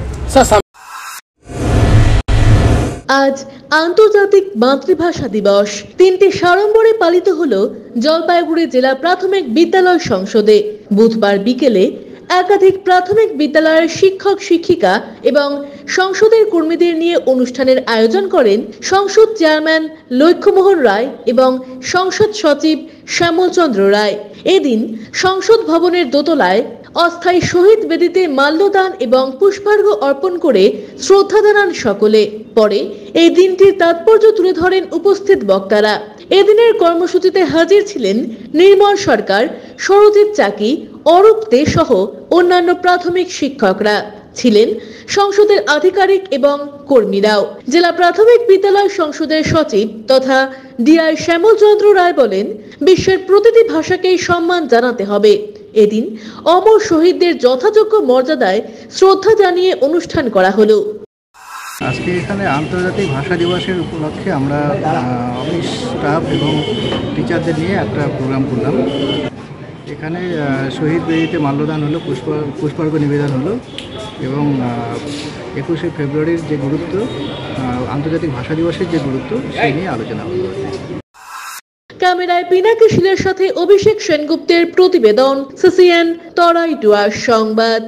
Speaker 1: আজ আন্তর্জাতিক মাতৃভাষা দিবস। তিনটি সাড়ম্বরে পালিত হলো জলপাইগুড়ি জেলা প্রাথমিক বিদ্যালয় সংসদে। বুধবার বিকেলে একাধিক প্রাথমিক বিদ্যালয়ের শিক্ষক শিক্ষিকা এবং সংসদের কর্মীদের নিয়ে অনুষ্ঠানের আয়োজন করেন সংসদ চেয়ারম্যান লক্ষ্যমোহন রায় এবং সংসদ সচিব শ্যামল চন্দ্র রায়। এদিন সংসদ ভবনের দোতলায় অস্থায়ী শহীদ বেদিতে মাল্যদান এবং পুষ্পার্ঘ্য অর্পণ করে শ্রদ্ধা জানান সকলে। পরে এই দিনটির তাৎপর্য তুলে ধরেন উপস্থিত বক্তারা। এদিনের কর্মসূচিতে হাজির ছিলেন নির্মল সরকার, সরজিৎ চাকি, অরূপ দে সহ অন্যান্য প্রাথমিক শিক্ষকরা। ছিলেন সংসদের আধিকারিক এবং কর্মীরাও। জেলা প্রাথমিক বিদ্যালয় সংসদের সচিব তথা ডিআই শ্যামল চন্দ্র রায় বলেন, বিশ্বের প্রতিটি ভাষাকেই সম্মান জানাতে হবে। এদিন অমর শহীদদের যথাযোগ্য মর্যাদায় শ্রদ্ধা জানিয়ে অনুষ্ঠান করা হলো।
Speaker 20: আজকে এখানে আন্তর্জাতিক ভাষা দিবসের উপলক্ষে আমরা অফিস স্টাফ এবং টিচারদের নিয়ে একটা প্রোগ্রাম করলাম। এখানে শহীদ বেদিতে মাল্যদান হলো, পুষ্প পুষ্পার্ঘ্য নিবেদন হলো এবং একুশে ফেব্রুয়ারির যে গুরুত্ব, আন্তর্জাতিক ভাষা দিবসের যে গুরুত্ব, সেই নিয়ে আলোচনা হলো।
Speaker 1: ক্যামেরায় পিনাকি শীলের সাথে অভিষেক সেনগুপ্তের প্রতিবেদন, সিসিএন তরাই ডুয়ার সংবাদ।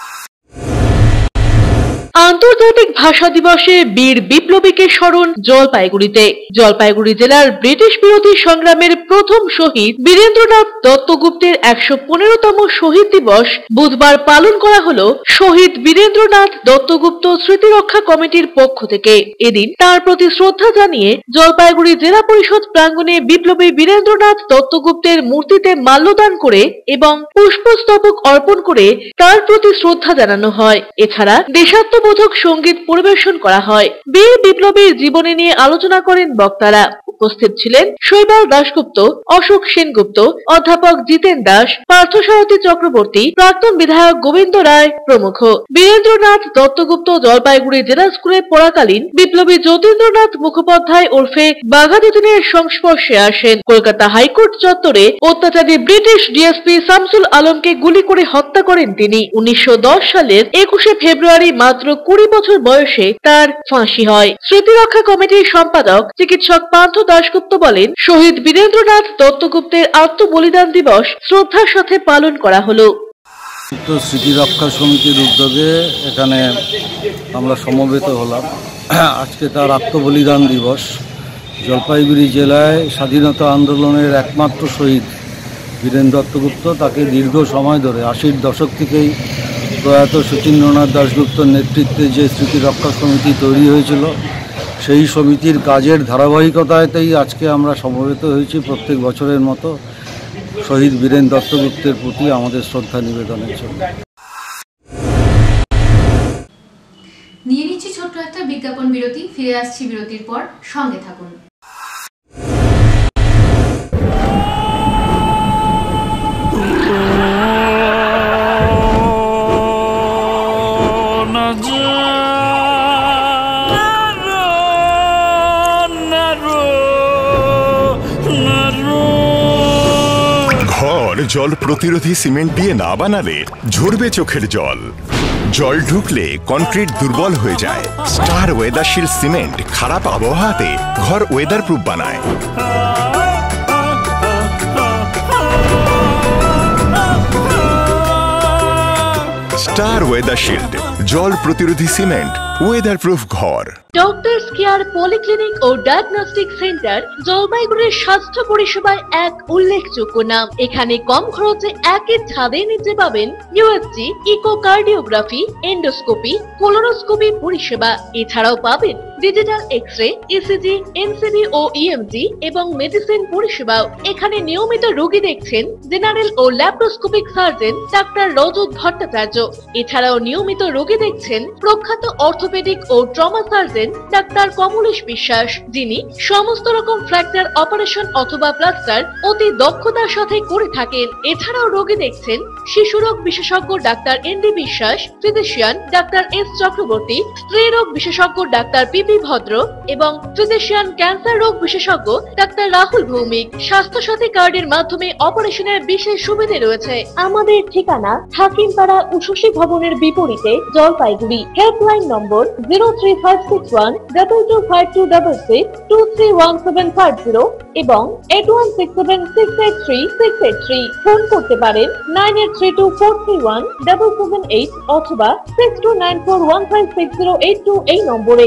Speaker 4: আন্তর্জাতিক ভাষা দিবসে বীর বিপ্লবীকে স্মরণ জলপাইগুড়িতে। জলপাইগুড়ি জেলার ব্রিটিশ বিরোধী সংগ্রামের প্রথম শহীদ বীরেন্দ্রনাথ দত্তগুপ্তের একশো পনেরোতম শহীদ দিবস বুধবার পালন করা হলো শহীদ বীরেন্দ্রনাথ দত্তগুপ্ত স্মৃতিরক্ষা কমিটির পক্ষ থেকে। এদিন তার প্রতি শ্রদ্ধা জানিয়ে জলপাইগুড়ি জেলা পরিষদ প্রাঙ্গণে বিপ্লবী বীরেন্দ্রনাথ দত্তগুপ্তের মূর্তিতে মাল্যদান করে এবং পুষ্পস্তবক অর্পণ করে তার প্রতি শ্রদ্ধা জানানো হয়। এছাড়া দেশাত্ম বোধক সঙ্গীত পরিবেশন করা হয়। বীর বিপ্লবীর জীবনী নিয়ে আলোচনা করেন বক্তারা। উপস্থিত ছিলেন শৈবাল দাশগুপ্ত, অশোক সেনগুপ্ত, অধ্যাপক জিতেন দাস, পার্থসারথী চক্রবর্তী, প্রাক্তন বিধায়ক গোবিন্দ রায় প্রমুখ। বীরেন্দ্রনাথ দত্তগুপ্ত জলপাইগুড়ি জেলা স্কুলে পড়াকালীন বিপ্লবী যতীন্দ্রনাথ মুখোপাধ্যায় ওরফে বাঘাযতীনের সংস্পর্শে আসেন। কলকাতা হাইকোর্ট চত্বরে অত্যাচারী ব্রিটিশ ডিএসপি শামসুল আলমকে গুলি করে হত্যা করেন তিনি। উনিশশো দশ সালের একুশে ফেব্রুয়ারি মাত্র কুড়ি বছর বয়সে তার ফাঁসি হয়। স্মৃতিরক্ষা কমিটির সম্পাদক চিকিৎসক পার্থ দাশগুপ্ত বলেন, শহীদ বীরেন্দ্রনাথ দত্তগুপ্তের আত্মবলিদান দিবস শ্রদ্ধার সাথে পালন করা হলো।
Speaker 21: স্মৃতিরক্ষা সমিতির উদ্যোগে এখানে আমরা সমবেত হলাম। আজকে তার আত্মবলিদান দিবস। জলপাইগুড়ি জেলায় স্বাধীনতা আন্দোলনের একমাত্র শহীদ বীরেন দত্তগুপ্ত, তাকে দীর্ঘ সময় ধরে আশির দশক থেকেই প্রয়াত শচীন্দ্রনাথ দাশগুপ্তর নেতৃত্বে যে স্মৃতিরক্ষা সমিতি তৈরি হয়েছিল, সেই সমিতির কাজের ধারাবাহিকতাতেই আজকে আমরা সমবেত হয়েছি প্রত্যেক বছরের মতো শহীদ বীরেন দত্তগুপ্তের প্রতি আমাদের শ্রদ্ধা নিবেদনের জন্য।
Speaker 3: নিয়ে নিচ্ছি ছোট্ট একটা বিজ্ঞাপন বিরতি, ফিরে আসছি বিরতির পর, সঙ্গে থাকুন।
Speaker 6: জল প্রতিরোধী সিমেন্ট দিয়ে না বানালে ঝরবে চোখের জল। জল ঢুকলে কনক্রিট দুর্বল হয়ে যায়। স্টার ওয়েদারশিল্ড সিমেন্ট খারাপ আবহাওয়াতে ঘর ওয়েদার প্রুফ বানায়। স্টার ওয়েদারশিল্ড জল প্রতিরোধী সিমেন্ট, ওয়েদার প্রুফ ঘর।
Speaker 1: ডক্টরস কেয়ার পলিক্লিনিক ও ডায়াগনস্টিক সেন্টার জলপাইগুড়ির স্বাস্থ্য পরিষেবায় এক উল্লেখযোগ্য নাম। এখানে কম খরচে একই ছাদের নিচে পাবেন ইউএসজি, ইকোকার্ডিওগ্রাফি, এন্ডোস্কোপি, কোলোনোস্কোপি পরিষেবা। এছাড়াও পাবেন ডিজিটাল এক্স-রে, ইসিজি, এনসিবি ও ইএমজি এবং মেডিসিন পরিষেবাও। এখানে নিয়মিত রোগী দেখছেন জেনারেল ও laparoscopic surgeon doctor Rajat Bhattacharya. এছাড়াও নিয়মিত রোগী দেখছেন প্রখ্যাত অর্থোপেডিক ও trauma surgeon doctor Kamalesh Biswas, যিনি সমস্ত রকম ফ্র্যাকচার অপারেশন অথবা প্লাস্টার অতি দক্ষতার সাথে করে থাকেন। এছাড়াও রোগী দেখছেন শিশুরোগ বিশেষজ্ঞ doctor N D Biswas, physician doctor S Chakraborty, স্ত্রী রোগ বিশেষজ্ঞ ডাক্তার পি পি ভদ্র এবং ফিজিশিয়ান ক্যান্সার রোগ বিশেষজ্ঞ ডাক্তার রাহুল ভৌমিক। স্বাস্থ্য সাথী কার্ডের মাধ্যমে অপারেশনের বিশেষ সুবিধা রয়েছে। আমাদের ঠিকানা হাকিমপাড়া উষসী ভবনের বিপরীতে Jalpaiguri. Helpline number zero three five six one double two five two double six two three one seven five zero এবং eight one six seven six eight three six eight three. Phone করতে পারেন nine eight three two four three one double seven eight অথবা six two nine four one five six zero eight two এই নম্বরে।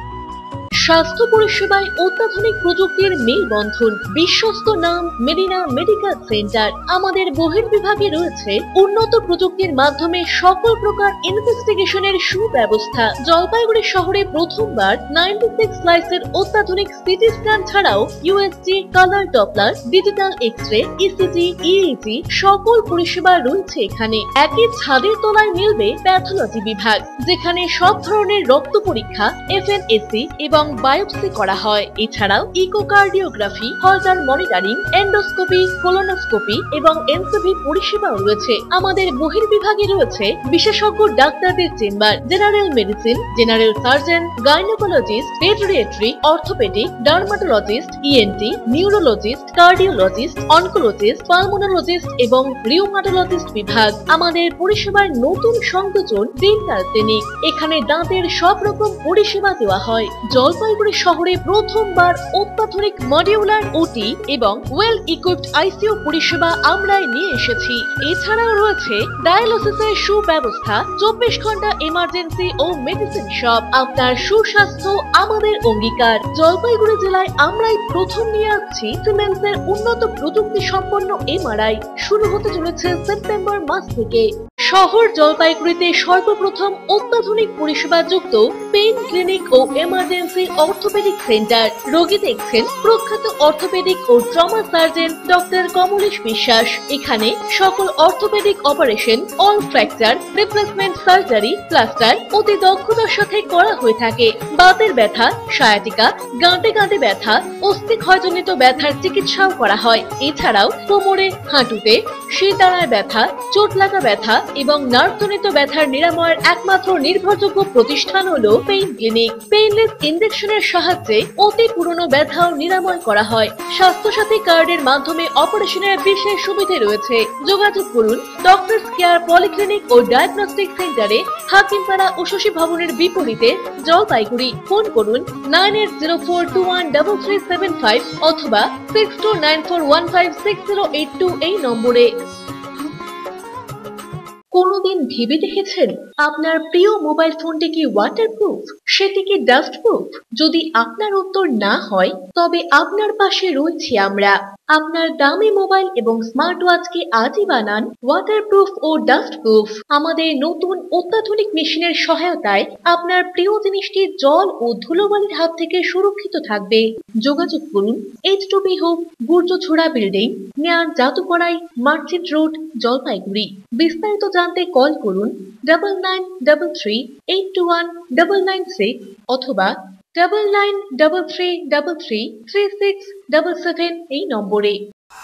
Speaker 1: স্বাস্থ্য পরিষেবায় অত্যাধুনিক প্রযুক্তির মেলবন্ধন, বিশ্বস্ত নাম মেডিনা মেডিকেল সেন্টার। আমাদের বহির্বিভাগে রয়েছে উন্নত প্রযুক্তির মাধ্যমে সকল প্রকার ইনভেস্টিগেশনের সুব্যবস্থা। জলপাইগুড়ি শহরে প্রথমবার নাইনটি সিক্স স্লাইসের অত্যাধুনিক সিটি স্ক্যান ছাড়াও USG, colour doppler, digital X-ray, ECG, EEG সকল পরিষেবা রয়েছে এখানে। একই ছাদের তলায় মিলবে প্যাথোলজি বিভাগ, যেখানে সব ধরনের রক্ত পরীক্ষা, এফএনএসি এবং বায়োপসি করা হয়। এছাড়াও echocardiography, holter monitoring, endoscopy, colonoscopy এবং এনসিবি পরিষেবাও রয়েছে। আমাদের বহির্বিভাগে রয়েছে বিশেষজ্ঞ ডাক্তারদের chamber, general medicine, general surgeon, gynaecologist, paediatry, orthopaedic, dermatologist, ENT, neurologist, cardiologist, oncologist, pulmonologist এবং রিউমাটোলজিস্ট বিভাগ। আমাদের পরিষেবার নতুন সংযোজন ডেন্টাল ক্লিনিক। এখানে দাঁতের সব রকম পরিষেবা দেওয়া হয়। জলপাইগুড়ি শহরে প্রথমবার অত্যাধুনিক মডিউলার ওটি এবং ওয়েল ইকুইপড আইসিইউ পরিষেবা আমরাই নিয়ে এসেছি। এছাড়াও রয়েছে ডায়ালিসিসের সুব্যবস্থা, চব্বিশ ঘন্টা এমার্জেন্সি ও মেডিসিন শপ। আপনার সুস্বাস্থ্য আমাদের অঙ্গীকার। জলপাইগুড়ি জেলায় আমরাই প্রথম নিয়ে আসছি সিমেন্সের উন্নত প্রযুক্তি সম্পন্ন এমআরআই। শুরু হতে চলেছে সেপ্টেম্বর মাস থেকে। শহর জলপাইগুড়িতে সর্বপ্রথম অত্যাধুনিক পরিষেবা যুক্ত পেইন ক্লিনিক ও এমার্জেন্সি অর্থোপেডিক সেন্টার। রোগী দেখছেন প্রখ্যাত অর্থোপেডিক ও trauma surgeon doctor Kamalesh Biswas. এখানে সকল orthopaedic operation, all fracture, replacement surgery, plaster অতি দক্ষতার সাথে করা হয়ে থাকে। বাতের ব্যথা, সায়াটিকা, গাঁটে গাঁটে ব্যথা, অস্থি ক্ষয়জনিত ব্যথার চিকিৎসাও করা হয়। এছাড়াও কোমরে, হাঁটুতে, শিরদাঁড়ায় ব্যথা, চোট লাগা ব্যথা এবং নার্ভজনিত ব্যথার নিরাময়ের একমাত্র নির্ভরযোগ্য প্রতিষ্ঠান হলো পেইন ক্লিনিক। পেইনলেস ইনজেকশনের সাহায্যে অতি পুরনো ব্যথাও নিরাময় করা হয়। স্বাস্থ্যসাথী কার্ডের মাধ্যমে অপারেশনের বিশেষ সুবিধা রয়েছে। যোগাযোগ করুন ডক্টরস কেয়ার পলিক্লিনিক ও ডায়াগনস্টিক সেন্টারে, হাকিমপাড়া উষসী ভবনের বিপরীতে জলপাইগুড়ি। ফোন করুন nine eight zero four two one double three seven five অথবা six two nine four one five six zero eight two এই নম্বরে। কোনোদিন ভেবে দেখেছেন আপনার প্রিয় মোবাইল ফোনটি কি ওয়াটারপ্রুফ, সেটি কি ডাস্টপ্রুফ? যদি আপনার উত্তর না হয় তবে আপনার পাশে রয়েছি আমরা। আপনার দামি মোবাইল এবং স্মার্ট ওয়াচকে আজই বানান ওয়াটারপ্রুফ ও ডাস্টপ্রুফ। আমাদের নতুন অত্যাধুনিক মেশিনের সহায়তায় আপনার প্রিয় জিনিসটি জল ও ধুলোবালির হাত থেকে সুরক্ষিত থাকবে। যোগাযোগ করুন এইচ টু বি হোপ, গুর্জছড়া বিল্ডিং, নিয়ার জাদুকড়াই, মার্চেন্ট রোড, জলপাইগুড়ি। বিস্তারিত জানতে কল করুন double nine double three eight two one double nine six অথবা double nine double three double three three six double seven এই নম্বরে।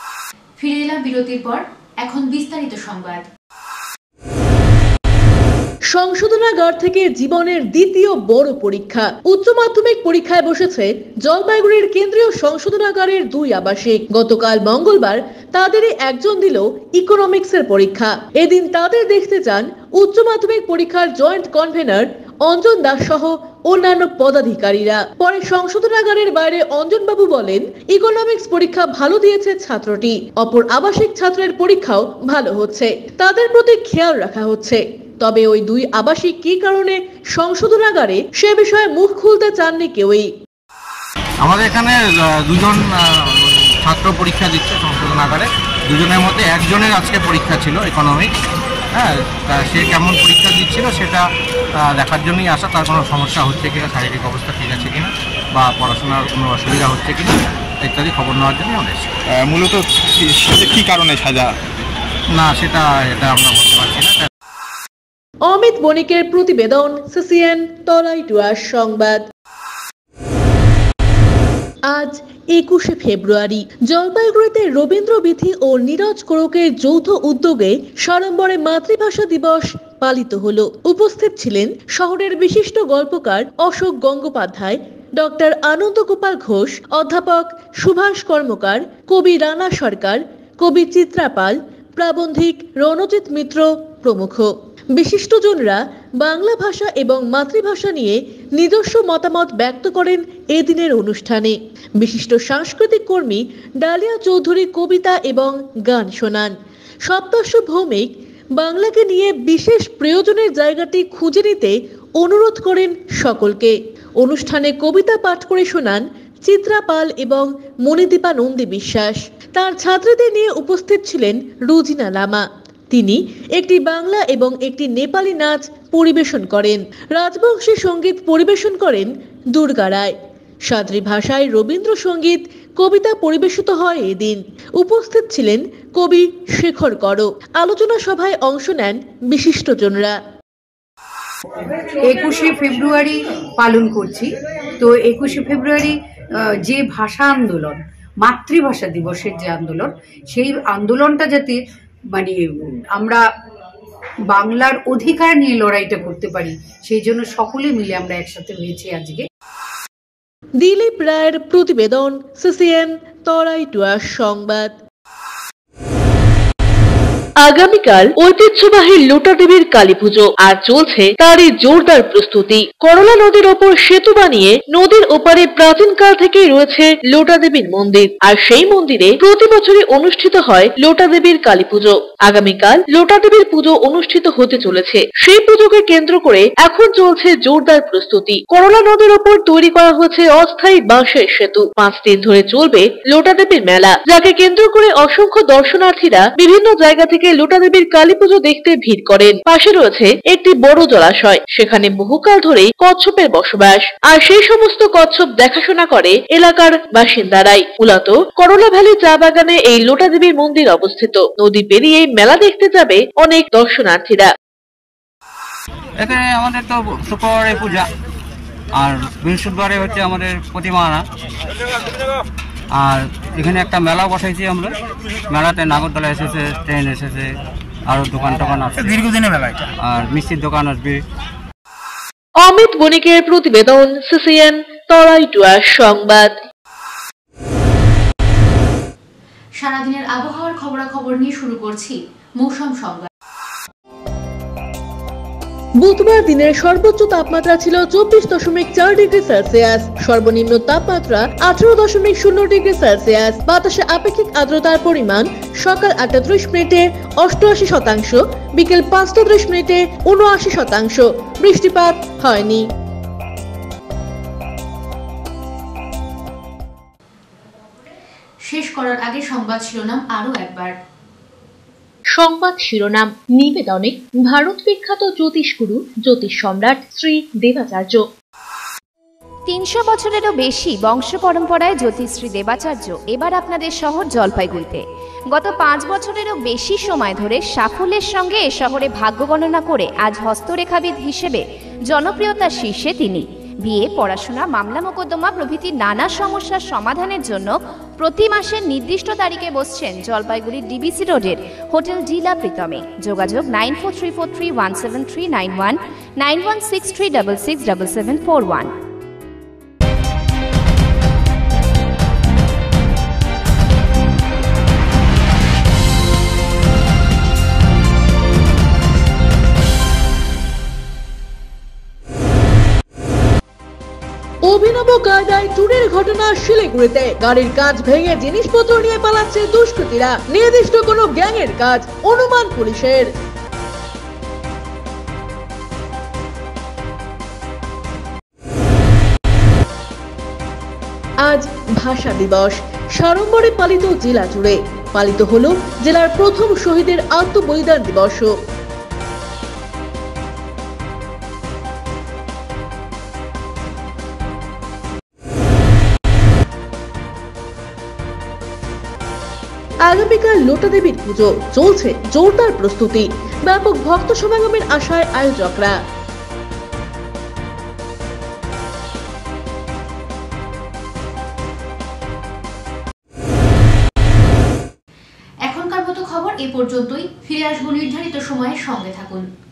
Speaker 3: ফিরে এলাম বিরতির পর। এখন বিস্তারিত সংবাদ।
Speaker 1: সংশোধনাগার থেকে জীবনের দ্বিতীয় বড় পরীক্ষা। উচ্চ মাধ্যমিক পরীক্ষায় বসেছে জলপাইগুড়ির কেন্দ্রীয় সংশোধনাগারের দুই আবাসিক। গতকাল মঙ্গলবার তাদেরই একজন দিল ইকোনমিক্সের পরীক্ষা। এদিন তাদের দেখতে যান উচ্চ মাধ্যমিক পরীক্ষার জয়েন্ট কনভেনর অঞ্জন দাস সহ অন্যান্য পদাধিকারীরা। পরে সংশোধনাগারের বাইরে অঞ্জন বাবু বলেন, ইকোনমিক্স পরীক্ষা ভালো দিয়েছে ছাত্রটি, অপর আবাসিক ছাত্রের পরীক্ষাও ভালো হচ্ছে, তাদের প্রতি খেয়াল রাখা হচ্ছে। তবে ওই দুই আবাসিক কি কারণে সংশোধনাগারে সে বিষয়ে মুখ খুলতে চাননি কেউই।
Speaker 5: আমাদের এখানে দুজন ছাত্র পরীক্ষা দিচ্ছে সংশোধনাগারে, দুজনের মধ্যে একজনের আজকে পরীক্ষা ছিল ইকোনমিক্স। হ্যাঁ, তা সে কেমন পরীক্ষা দিচ্ছিল সেটা দেখার জন্যই আসা, তার কোনো সমস্যা হচ্ছে কিনা, শারীরিক অবস্থা ঠিক আছে কিনা বা পড়াশোনার কোনো অসুবিধা হচ্ছে কিনা ইত্যাদি খবর নেওয়ার জন্য আমরা এসেছি।
Speaker 22: মূলত কী কারণে সাজা
Speaker 5: না সেটা এটা আমরা বলতে পারছি না।
Speaker 1: অমিত বণিকের প্রতিবেদন, সিসিএন তরাইটুয়ার সংবাদ। আজ একুশে ফেব্রুয়ারি জলপাইগুড়িতে রবীন্দ্র বিথি ও নীরজ কোরকের যৌথ উদ্যোগে সাড়ম্বরে মাতৃভাষা দিবস পালিত হলো। উপস্থিত ছিলেন শহরের বিশিষ্ট গল্পকার অশোক গঙ্গোপাধ্যায়, ডক্টর আনন্দ গোপাল ঘোষ, অধ্যাপক সুভাষ কর্মকার, কবি রানা সরকার, কবি চিত্রাপাল, প্রাবন্ধিক রণজিৎ মিত্র প্রমুখ। বিশিষ্টজনরা বাংলা ভাষা এবং মাতৃভাষা নিয়ে নিজস্ব মতামত ব্যক্ত করেন এদিনের অনুষ্ঠানে। বিশিষ্ট সাংস্কৃতিক কর্মী ডালিয়া চৌধুরী কবিতা এবং গান শোনান। সপ্তর্ষি ভৌমিক বাংলাকে নিয়ে বিশেষ প্রয়োজনের জায়গাটি খুঁজে নিতে অনুরোধ করেন সকলকে। অনুষ্ঠানে কবিতা পাঠ করে শোনান চিত্রাপাল এবং মণিদীপা নন্দী বিশ্বাস। তার ছাত্রীদের নিয়ে উপস্থিত ছিলেন রুজিনা লামা। তিনি একটি বাংলা এবং একটি নেপালি নাচ পরিবেশন করেন। রাজবংশী সঙ্গীত পরিবেশন করেন দুর্গা রায়। সাদ্রি ভাষায় রবীন্দ্রসঙ্গীত কবিতা পরিবেশিত হয় এদিন। উপস্থিত ছিলেন কবি শেখর কর। আলোচনা সভায় অংশ নেন বিশিষ্টজনরা।
Speaker 23: একুশে ফেব্রুয়ারি পালন করছি, তো একুশে ফেব্রুয়ারি যে ভাষা আন্দোলন, মাতৃভাষা দিবসের যে আন্দোলন, সেই আন্দোলনটা যাতে মানে আমরা বাংলার অধিকার নিয়ে লড়াইটা করতে পারি, সেই জন্য সকলে মিলে আমরা একসাথে হয়েছি আজকে।
Speaker 1: দিলীপ রায়ের প্রতিবেদন, সিসিএন তরাইটুয়ার সংবাদ। আগামীকাল ঐতিহ্যবাহী লোটা দেবীর কালী পুজো, আর চলছে তারই জোরদার প্রস্তুতি। করলা নদীর ওপর সেতু বানিয়ে নদীর ওপারে প্রাচীনকাল থেকেই রয়েছে লোটা দেবীর মন্দির, আর সেই মন্দিরে প্রতি বছরই অনুষ্ঠিত হয় লোটা দেবীর কালী পুজো। আগামীকাল লোটা দেবীর পুজো অনুষ্ঠিত হতে চলেছে। সেই পুজোকে কেন্দ্র করে এখন চলছে জোরদার প্রস্তুতি। করলা নদীর ওপর তৈরি করা হয়েছে অস্থায়ী বাঁশের সেতু। পাঁচ দিন ধরে চলবে লোটা দেবীর মেলা, যাকে কেন্দ্র করে অসংখ্য দর্শনার্থীরা বিভিন্ন জায়গা থেকে লোটা দেবীর কালী পুজো দেখতে ভিড় করেন। পাশে রয়েছে একটি বড় জলাশয়, সেখানে বহুকাল ধরেই কচ্ছপের বসবাস, আর সেই সমস্ত কচ্ছপ দেখাশোনা করে এলাকার বাসিন্দারাই। মূলত করলা ভ্যালি চা বাগানে এই লোটা দেবীর মন্দির অবস্থিত। নদী পেরিয়ে মেলা দেখতে যাবে অনেক দর্শনার্থীরা।
Speaker 5: এখানে আমাদের তো শুক্রবারে পূজা, আর বৃহস্পতিবারে হচ্ছে আমাদের প্রতিমা আনা, আর এখানে একটা মেলা বসাইছি আমরা। মেলাতে নাগরদোলা এসেছে, ট্রেন এসেছে, আরো দোকান টোকান আছে, দীর্ঘদিনের মেলা, আর মিষ্টির দোকান আসবে।
Speaker 1: অমিত বণিকের প্রতিবেদন, সিসিএন তরাইটুয়ার সংবাদ।
Speaker 3: সারাদিনের আবহাওয়ার খবরাখবর নিয়ে শুরু করছি মৌসুম সংবাদ।
Speaker 1: বুধবার দিনের সর্বোচ্চ তাপমাত্রা ছিল চব্বিশ দশমিক চার ডিগ্রি সেলসিয়াস, সর্বনিম্ন তাপমাত্রা আঠারো দশমিক শূন্য ডিগ্রি সেলসিয়াস। বাতাসে আপেক্ষিক আর্দ্রতার পরিমাণ সকাল আটটা ত্রিশ মিনিটে অষ্টআশি শতাংশ, বিকেল পাঁচটা ত্রিশ মিনিটে উনআশি শতাংশ। বৃষ্টিপাত হয়নি।
Speaker 3: শেষ করার আগে সংবাদ শিরোনাম আরো একবার।
Speaker 1: সংবাদ শিরোনাম নিবেদনে ভারত বিখ্যাত জ্যোতিষগুরু জ্যোতিষ সম্রাট শ্রী দেবাচার্য।
Speaker 2: তিনশো বছরেরও বেশি বংশ পরম্পরায় জ্যোতিশ্রী দেবাচার্য এবার আপনাদের শহর জলপাইগুড়িতে। গত পাঁচ বছরেরও বেশি সময় ধরে সাফল্যের সঙ্গে এ শহরে ভাগ্য গণনা করে আজ হস্তরেখাবিদ হিসেবে জনপ্রিয়তার শীর্ষে তিনি। বিয়ে, পড়াশোনা, মামলা মোকদ্দমা প্রভৃতি নানা সমস্যার সমাধানের জন্য প্রতি মাসের নির্দিষ্ট তারিখে বসছেন জলপাইগুড়ি ডিবিসি রোডের হোটেল ডিলা প্রীতমে। যোগাযোগ nine four three four three one seven three nine one nine one six three double six double seven four one.
Speaker 4: অভিনব কায়দায় চুরির ঘটনা শিলিগুড়িতে। গাড়ির কাঁচ ভেঙে জিনিসপত্র নিয়ে পালাচ্ছে দুষ্কৃতীরা। নির্দিষ্ট কোনো গ্যাংয়ের কাজ অনুমান পুলিশের। আজ ভাষা দিবস সাড়ম্বরে পালিত জেলা জুড়ে। পালিত হলো জেলার প্রথম শহীদের আত্মবলিদান দিবসও। আগামীকাল লোটা দেবীর পুজো, চলছে জোরদার প্রস্তুতি। ব্যাপক ভক্ত সমাগমের আশায় আয়োজকরা।
Speaker 3: এখনকার মতো খবর এ পর্যন্তই। ফিরে আসবো নির্ধারিত সময়ের সঙ্গে থাকুন।